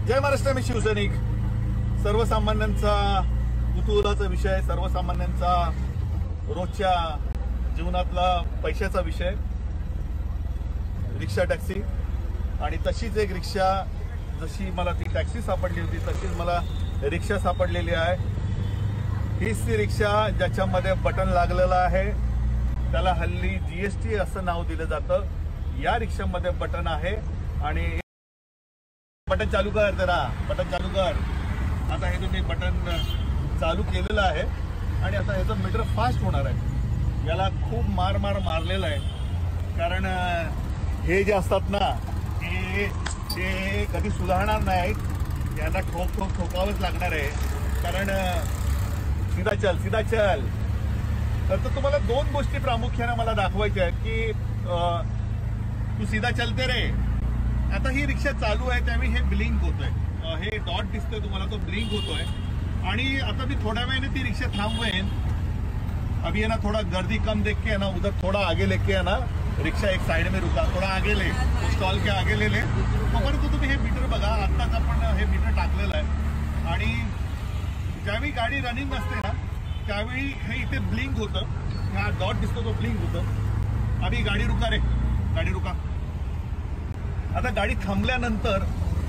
जय महाराष्ट्र. मी शिवसैनिक. सर्वसामान्यांचा कुतूहलाचा विषय, सर्वसामान्यांचा रोजच्या जीवनातला पैशाचा विषय, रिक्षा टॅक्सी. आणि तशीच एक रिक्षा, जशी मला ती टॅक्सी सापडली होती तशीच मला रिक्षा सापडलेली आहे. हीच ती रिक्षा ज्याच्यामध्ये बटन लागलेलं आहे. त्याला हल्ली जीएसटी असं नाव दिलं जातं. या रिक्षामध्ये बटन आहे आणि बटन चालू कर, जरा बटन चालू कर. आता हे तुम्ही बटन चालू केलेलं आहे आणि आता ह्याचं मीटर फास्ट होणार आहे. याला खूप मारलेला आहे, कारण हे जे असतात ना हे कधी सुधारणार नाहीत. यांना ठोकावंच लागणार आहे, कारण सीधा चल. तर तुम्हाला दोन गोष्टी प्रामुख्याने मला दाखवायच्या आहेत की तू सीधा चलते रे. आता ही रिक्षा चालू आहे त्यावेळी हे ब्लिंक होतोय, हे डॉट दिसतोय तुम्हाला, तो ब्लिंक होतोय. आणि आता मी थोड्या वेळाने ती रिक्षा थांबवेन. अभी है ना थोड़ा गर्दी कम देख के है ना उधर थोड़ा आगे लेके है ना रिक्षा एक साइड में रुका, थोड़ा आगे ले, स्टॉल के आगे ले. परंतु तुम्ही हे मीटर बघा, आत्ताच आपण हे मीटर टाकलेलं आहे. आणि ज्यावेळी गाडी रनिंग असते ना त्यावेळी हे इथे ब्लिंक होतं, हा डॉट दिसतो तो ब्लिंक होतं. अभी गाडी रुका रे, गाडी रुका. आता गाडी थांबल्यानंतर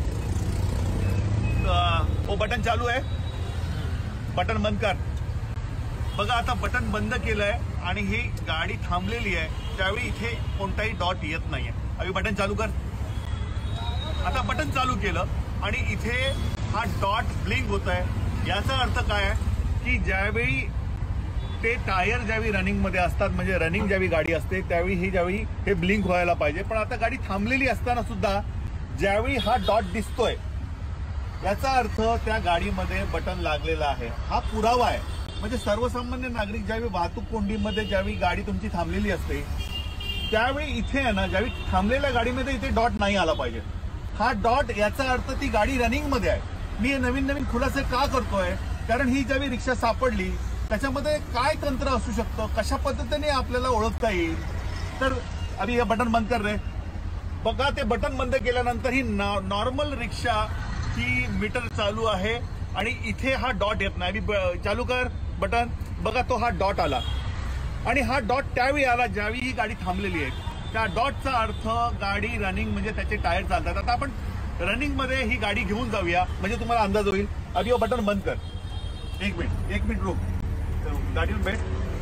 वो बटन चालू आहे, बटन बंद कर. बघा आता बटन बंद केलंय आणि ही गाडी थांबलेली आहे. त्यावेळी इथे कोणताही डॉट येत नाहीये. अभी बटन चालू कर. आता बटन चालू केलं आणि इथे हा डॉट ब्लिंक होत आहे. याचा अर्थ काय आहे की ज्यावेळी ते टायर ज्यावेळी रनिंग मध्ये असतात, म्हणजे रनिंग ज्यावेळी गाडी असते त्यावेळी ज्यावेळी हे ब्लिंक व्हायला पाहिजे. पण आता गाडी थांबलेली असताना सुद्धा ज्यावेळी हा डॉट दिसतोय याचा अर्थ त्या गाडीमध्ये बटन लागलेलं आहे. हा पुरावा आहे. म्हणजे सर्वसामान्य नागरिक ज्यावेळी वाहतूक कोंडीमध्ये ज्यावेळी गाडी तुमची थांबलेली असते त्यावेळी इथे आहे ना, ज्यावेळी थांबलेल्या गाडीमध्ये इथे डॉट नाही आला पाहिजे. हा डॉट याचा अर्थ ती गाडी रनिंग मध्ये आहे. मी हे नवीन खुलासे का करतोय, कारण ही ज्यावेळी रिक्षा सापडली त्याच्यामध्ये काय तंत्र असू शकतं, कशा पद्धतीने आपल्याला ओळखता येईल. तर अरे हे बटन बंद कर रे. बघा ते बटन बंद केल्यानंतर ही नॉर्मल रिक्षा ती मीटर चालू आहे आणि इथे हा डॉट येत नाही. चालू कर बटन. बघा तो हा डॉट आला आणि हा डॉट त्यावेळी आला ज्यावेळी ही गाडी थांबलेली आहे. त्या डॉटचा अर्थ गाडी रनिंग, म्हणजे त्याचे टायर चालतात. आता आपण रनिंग मध्ये ही गाडी घेऊन जाऊया म्हणजे तुम्हाला अंदाज होईल. अभी वो बटन बंद कर. एक मिनिट रुक, गाडीवर बैठ.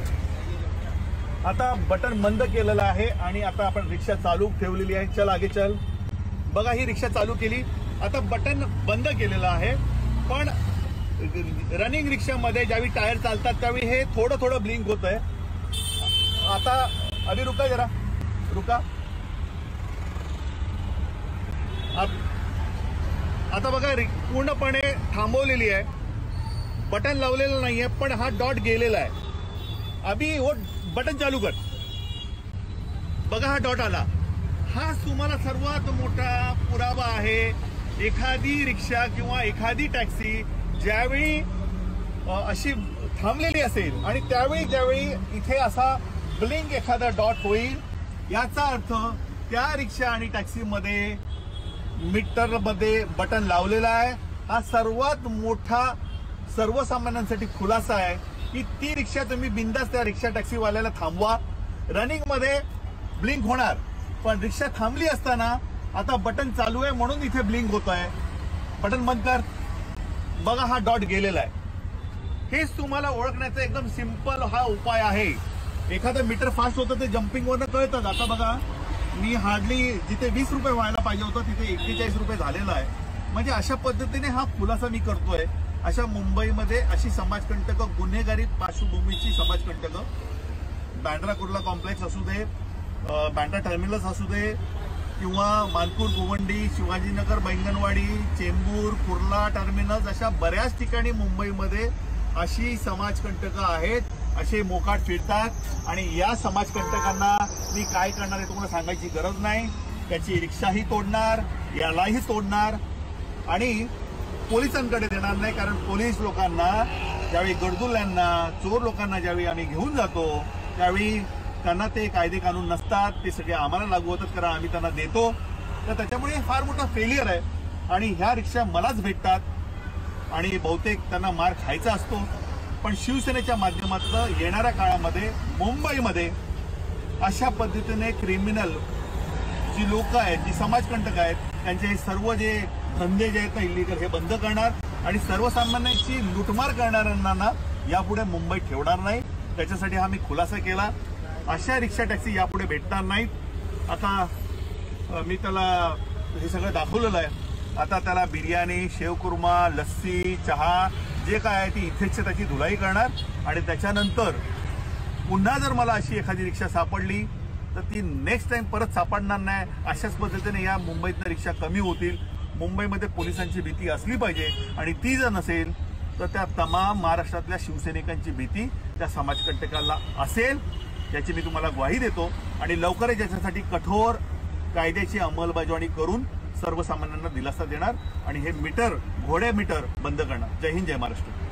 आता बटन बंद केलेलं आहे आणि आता आपण रिक्षा चालू ठेवलेली आहे. चल आगे चल. बघा ही रिक्षा चालू केली. आता बटन बंद केलेलं आहे, पण रनिंग रिक्षामध्ये ज्यावेळी टायर चालतात त्यावेळी हे थोडं ब्लिंक होत आहे. आता अभी रुका, जरा रुका. आता बघा पूर्णपणे थांबवलेली आहे, बटन लावलेलं नाहीये, पण हा डॉट गेलेला आहे. अभी वो बटन चालू कर. बघा हा डॉट आला. हा तुम्हाला सर्वात मोठा पुरावा आहे. एखादी रिक्षा किंवा एखादी टॅक्सी ज्यावेळी अशी थांबलेली असेल आणि त्यावेळी ज्यावेळी इथे असा ब्लिंक एखादा डॉट होईल याचा अर्थ त्या रिक्षा आणि टॅक्सीमध्ये मीटरमध्ये बटन लावलेला आहे. हा सर्वात मोठा सर्वसामान्यांसाठी खुलासा आहे की ती रिक्षा तुम्ही बिंदास त्या रिक्षा टॅक्सीवाल्याला थांबवा. रनिंग मध्ये ब्लिंक होणार, पण रिक्षा थांबली असताना आता बटन चालू आहे म्हणून इथे ब्लिंक होत आहे. बटन बंद कर. बघा हा डॉट गेलेला आहे. हेच तुम्हाला ओळखण्याचा एकदम सिंपल हा उपाय आहे. एखादं मीटर फास्ट होतं ते जम्पिंग वरनं कळतं. आता बघा मी हार्डली जिथे 20 रुपये व्हायला पाहिजे होतं तिथे 41 रुपये झालेला आहे. म्हणजे अशा पद्धतीने हा खुलासा मी करतोय. अशा मुंबईमध्ये अशी समाजकंटक, गुन्हेगारी पार्श्वभूमीची समाजकंटक, बँड्रा कुर्ला कॉम्प्लेक्स असू दे, बँड्रा टर्मिनस असू दे, किंवा मानपूर, गोवंडी, शिवाजीनगर, बैंगनवाडी, चेंबूर, कुर्ला टर्मिनस, अशा बऱ्याच ठिकाणी मुंबईमध्ये अशी समाजकंटक आहेत. असे मोकाट फिरतात आणि या समाजकंटकांना मी काय करणार आहे तुम्हाला सांगायची गरज नाही. त्याची रिक्षाही तोडणार, यालाही तोडणार आणि पोलिसांकडे देणार नाही. कारण पोलीस लोकांना ज्यावेळी गडदुल्यांना, चोर लोकांना ज्यावेळी आम्ही घेऊन जातो त्यावेळी त्यांना ते कायदे कानून नसतात, ते सगळे आम्हाला लागू होतात कारण आम्ही त्यांना देतो. तर त्याच्यामुळे फार मोठा फेलियर आहे. आणि ह्या रिक्षा मलाच भेटतात आणि बहुतेक त्यांना मार खायचा असतो। पण शिवसेनेच्या माध्यमातून येणाऱ्या काळामध्ये मुंबईमध्ये अशा पद्धतीने क्रिमिनल जी लोक आहेत, जी समाजकंटक आहेत, त्यांचे हे सर्व जे धंदे जे आहेत ना इलिगल, हे बंद करणार आणि सर्वसामान्यांची लुटमार करणाऱ्यांना यापुढे मुंबईत ठेवणार नाही। त्याच्यासाठी हा मी खुलासा केला। अशा रिक्षा टॅक्सी यापुढे भेटणार नाहीत। आता मी त्याला हे सगळं दाखवलेलं आहे। आता त्याला बिर्याणी, शेवकुर्मा, लस्सी, चहा जे काय आहे ती इथेच त्याची धुलाई करणार आणि त्याच्यानंतर पुन्हा जर मला अशी एखादी रिक्षा सापडली तर ती नेक्स्ट टाइम परत सापडणार नाही। अशाच पद्धतीने या मुंबईतल्या रिक्षा कमी होतील। मुंबईमध्ये पोलिसांची भीती असली पाहिजे आणि ती जर नसेल तर त्या तमाम महाराष्ट्रातल्या शिवसैनिकांची भीती त्या समाजकंटकाला असेल, याची मी तुम्हाला ग्वाही देतो आणि लवकरच याच्यासाठी कठोर कायद्याची अंमलबजावणी करून सर्वसामान्यांना दिलासा देणार आणि हे मीटर, घोडे मीटर बंद करणार। जय हिंद, जय महाराष्ट्र।